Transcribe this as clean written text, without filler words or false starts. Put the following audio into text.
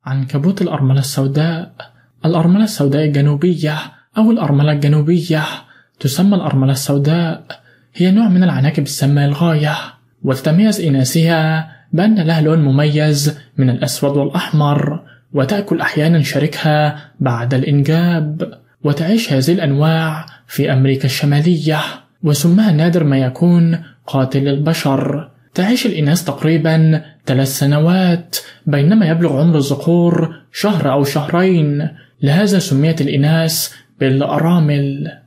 عنكبوت الأرملة السوداء. الأرملة السوداء الجنوبية أو الأرملة الجنوبية تسمى الأرملة السوداء، هي نوع من العناكب السامة للغاية، وتتميز إناثها بأن لها لون مميز من الأسود والأحمر، وتأكل أحيانا شريكها بعد الإنجاب. وتعيش هذه الأنواع في أمريكا الشمالية، وسمها نادر ما يكون قاتل للبشر. تعيش الإناث تقريبا 3 سنوات، بينما يبلغ عمر الذكور شهر أو شهرين، لهذا سميت الإناث بالأرامل.